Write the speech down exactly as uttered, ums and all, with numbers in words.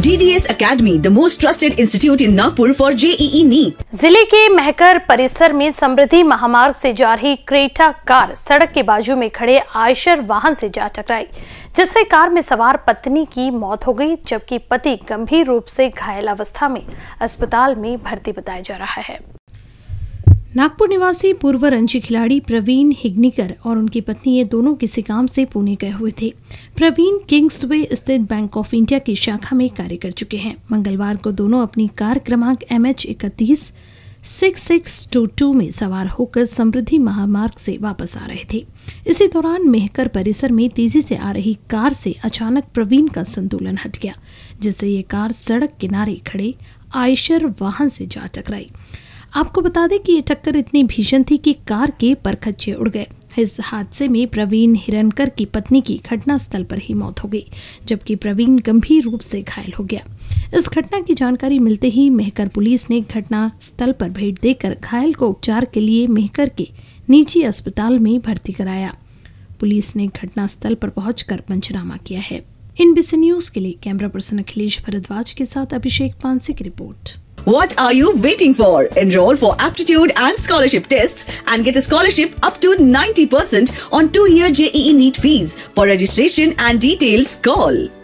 D D S Academy, the most trusted institute in Nagpur for J E E NEET. जिले के महकर परिसर में समृद्धि महामार्ग से जा रही क्रेटा कार सड़क के बाजू में खड़े आयशर वाहन से जा टकराई, जिससे कार में सवार पत्नी की मौत हो गई, जबकि पति गंभीर रूप से घायल अवस्था में अस्पताल में भर्ती बताया जा रहा है। नागपुर निवासी पूर्व रणजी खिलाड़ी प्रवीण हिग्निकर और उनकी पत्नी ये दोनों किसी काम से पुणे गए हुए थे। प्रवीण किंग्सवे स्थित बैंक ऑफ इंडिया की शाखा में कार्य कर चुके हैं। मंगलवार को दोनों अपनी कार क्रमांक एम एच इकतीस सिक्स सिक्स टू टू में सवार होकर समृद्धि महामार्ग से वापस आ रहे थे। इसी दौरान मेहकर परिसर में तेजी से आ रही कार से अचानक प्रवीण का संतुलन हट गया, जिससे ये कार सड़क किनारे खड़े आयशर वाहन से जा टकराई। आपको बता दें कि ये टक्कर इतनी भीषण थी कि कार के परखच्चे उड़ गए। इस हादसे में प्रवीण हिरनकर की पत्नी की घटनास्थल पर ही मौत हो गई, जबकि प्रवीण गंभीर रूप से घायल हो गया। इस घटना की जानकारी मिलते ही मेहकर पुलिस ने घटना स्थल पर भेंट देकर घायल को उपचार के लिए मेहकर के निजी अस्पताल में भर्ती कराया। पुलिस ने घटनास्थल पर पहुंचकर पंचनामा किया है। एनबीसी न्यूज के लिए कैमरा पर्सन अखिलेश भारद्वाज के साथ अभिषेक पांसे की report. What are you waiting for? Enroll for aptitude and scholarship tests and get a scholarship up to ninety percent on two-year J E E NEET fees. For registration and details, call